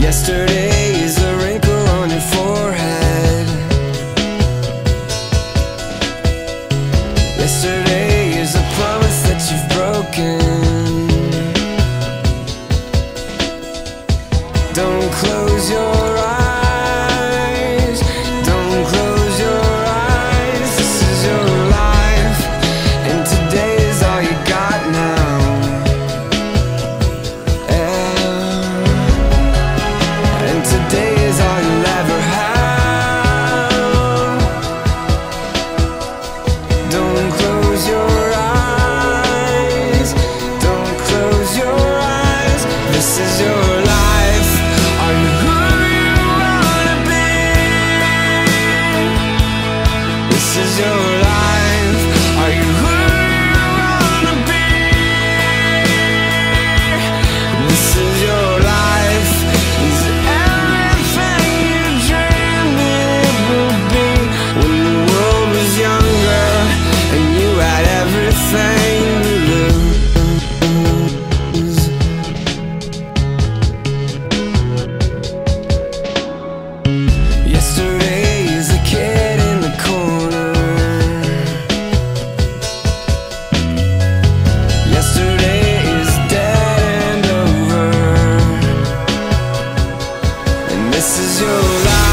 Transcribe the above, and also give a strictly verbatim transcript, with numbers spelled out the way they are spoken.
Yesterday is a wrinkle on your forehead. Yesterday is a promise that you've broken. Don't close your eyes. Don't close your eyes. This is your life, and today is all you got now. Today is all you'll ever have. Don't close your eyes. Don't close your eyes. This is your life. Are you who you wanna be? This is your life. Are you who you wanna be? This is your life. Is it yesterday is a kid in the corner. Yesterday is dead and over, and this is your life.